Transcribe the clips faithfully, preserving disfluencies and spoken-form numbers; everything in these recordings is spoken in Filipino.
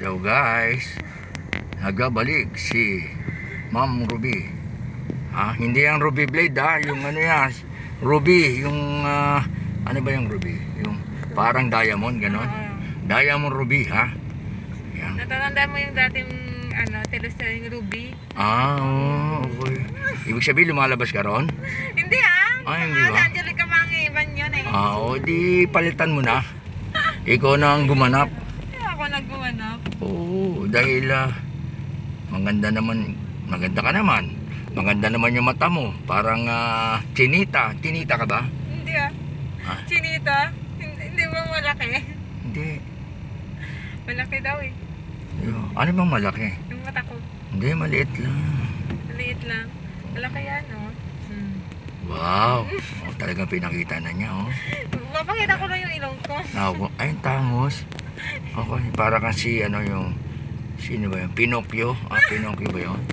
Hello guys, nagabalik si Ma'am Ruby. Ah, hindi yung Ruby Blade ha, yung ano yan, Ruby, yung uh, ano ba yung Ruby? Yung parang diamond, ganon. Diamond Ruby ha. Yan. Natatanda mo yung dating ano, teleselling Ruby? Ah, oh, okay. Ibig sabihin lumalabas ka ron? Hindi ah. Ah, hindi ba? Angelica Mangiban yun eh. Ah, o di palitan mo na. Ikaw na ang gumanap. Ako naggumanap. Oo, dahil uh, maganda naman, maganda ka naman. Maganda naman yung mata mo. Parang uh, chinita. Chinita ka ba? Hindi ah. Ah? Chinita? Hindi, hindi ba malaki? Hindi. Malaki daw eh. Ano bang malaki? Yung mata ko. Hindi, maliit lang. Maliit lang. Malaki yan oh. Hmm. Wow. Oh, talagang pinakita na niya oh. Mapakita ko lang yung ilong ko. Naku, ay, tangos. Okay, para kasi ano yung, sino ba yun? Pinocchio? Ah, Pinocchio ba yun?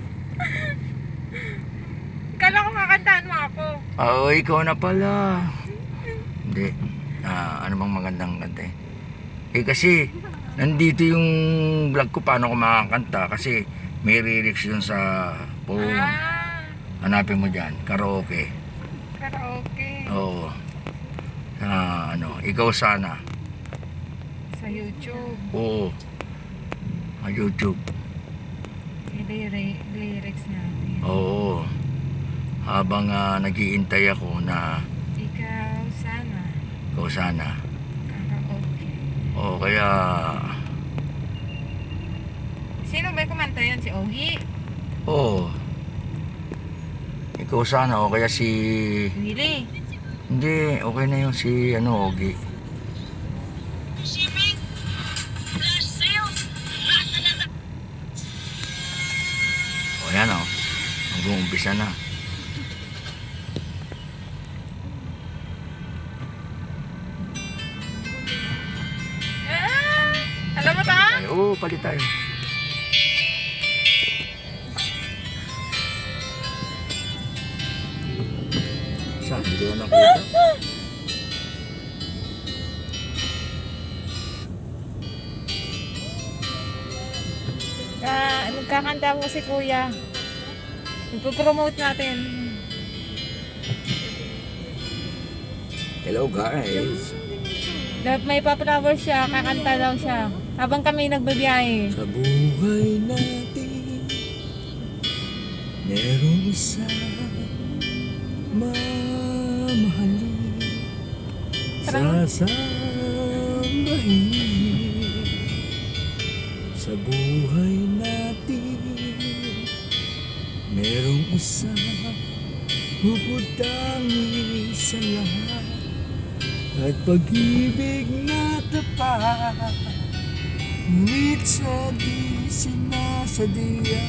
Kala ko kakantahan mo ako. Ah, oh, ikaw na pala. Hindi. Ah, ano bang magandang kanta eh? Eh kasi, nandito yung vlog ko paano ko makakanta kasi may lyrics yun sa phone. Ah, Hanapin mo dyan, karaoke. karaoke. Oo. Ah, ano, ikaw sana. Sa YouTube. Oo. Sa YouTube. Yung lyri lyrics natin. Oo. Habang uh, nag-iintay ako na Ikaw sana. ikaw sana. Karaoke. Oo, kaya Sino ba yung kumanta yan? Si Ogi? oo. Ikaw sana o kaya si Willie? hindi, okay na yung si ano, Ogi. O yan o. Mag-uumpisa na. Ah! Alam mo ta? Ay, oo, palit tayo. Saan? Hindi ko nakita. Ka, nagkakanta mo si Kuya. Ipopromote natin. Hello guys. Dapat may pa-flower siya, kakanta daw siya. Habang kami nagbabiyahe. Sa buhay natin merong isa mamahalin, sasambahin. Sa buhay natin merong isa huputangi sa lahat at pag-ibig na tapat, ngunit sa di sinasadya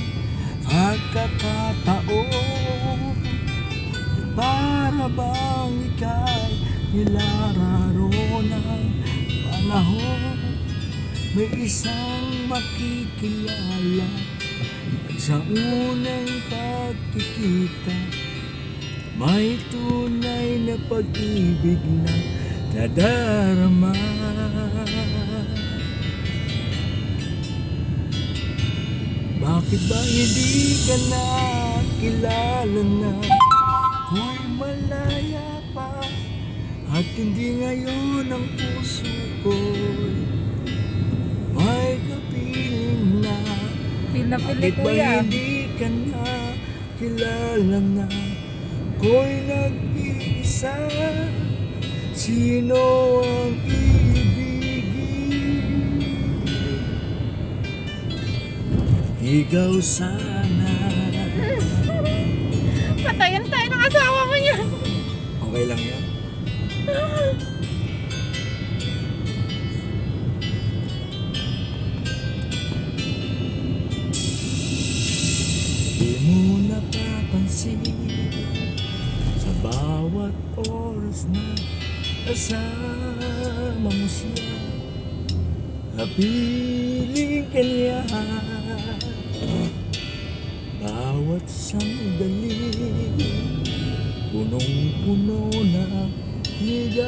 pagkakataon, para bang ika'y nilararo ng panahon. May isang makikilala at sa unang pagkikita may tunay na pag-ibig na nadarama. Bakit ba hindi ka na kilala na ako'y malaya pa at hindi ngayon ang puso ko'y may kapiling na? Pila-pili Bakit ba Kuya. hindi ka na kilala na ako'y nag-iisa? Sino ang iibigin? Ikaw sana. Patayan tayo ng asawa mo niya. Okay lang yan. Di mo napapansin sa bawat oras na kasama mo siya, kapiling ka niya. Bawat sandali punong-puno na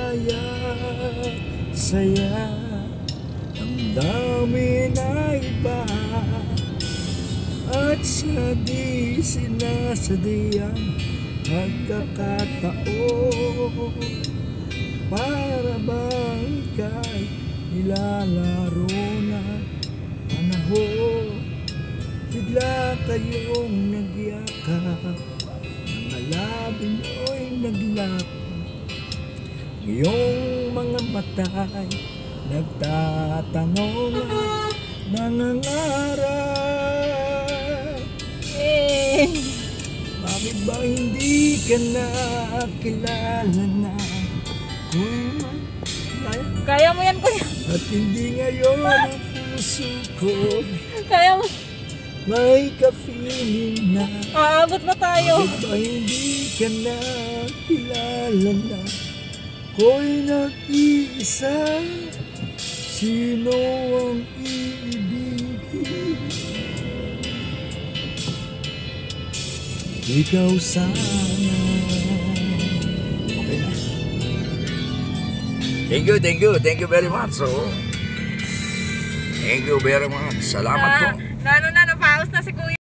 ligaya, saya, damdamin na iba sa di sinasadyang pagkakataon, para bang ika'y nilalaro na panahon. Bigla kayong nagyakap, mga labi mo'y naglakad, iyong mga mata'y nagtatanong at nangangarap. Eh, Bakit ba hindi ka na kilala na kung man kaya mo yan, kuya. at hindi ngayon ang puso ko Kaya mo. may ka-feeling na? Aabot na tayo. Bakit ba hindi ka na kilala na ako'y nag-iisa? Sino ang iibigin? Ikaw sana. Okay na. Thank you, thank you, thank you very much. So, thank you very much. Salamat po. Lalo na, napaus na si kuya.